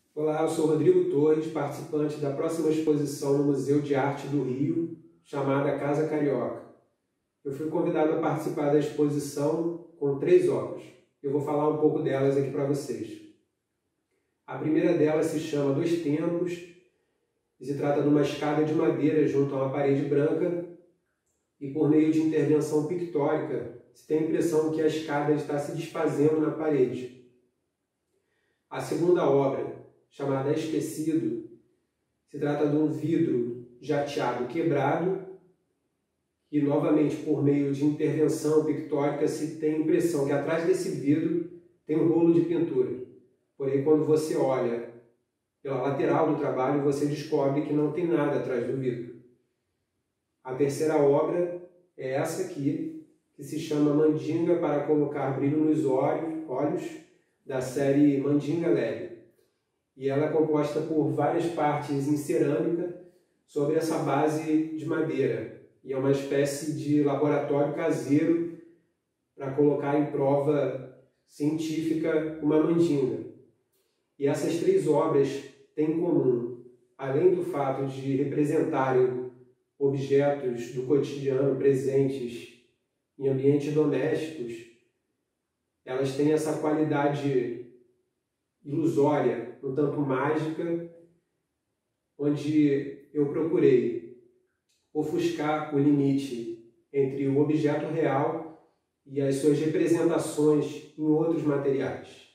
Olá, eu sou Rodrigo Torres, participante da próxima exposição no Museu de Arte do Rio, chamada Casa Carioca. Eu fui convidado a participar da exposição com 3 obras. Eu vou falar um pouco delas aqui para vocês. A primeira delas se chama Dois Tempos e se trata de uma escada de madeira junto a uma parede branca e por meio de intervenção pictórica se tem a impressão que a escada está se desfazendo na parede. A segunda obra, chamada Esquecido, se trata de um vidro jateado quebrado e, novamente, por meio de intervenção pictórica, se tem a impressão que atrás desse vidro tem um rolo de pintura. Porém, quando você olha pela lateral do trabalho, você descobre que não tem nada atrás do vidro. A terceira obra é essa aqui, que se chama Mandinga para colocar brilho nos olhos, da série Mandinga Leve. E ela é composta por várias partes em cerâmica sobre essa base de madeira. E é uma espécie de laboratório caseiro para colocar em prova científica uma mandinga. E essas 3 obras têm em comum, além do fato de representarem objetos do cotidiano presentes em ambientes domésticos, elas têm essa qualidade ilusória, um tanto mágica, onde eu procurei ofuscar o limite entre o objeto real e as suas representações em outros materiais.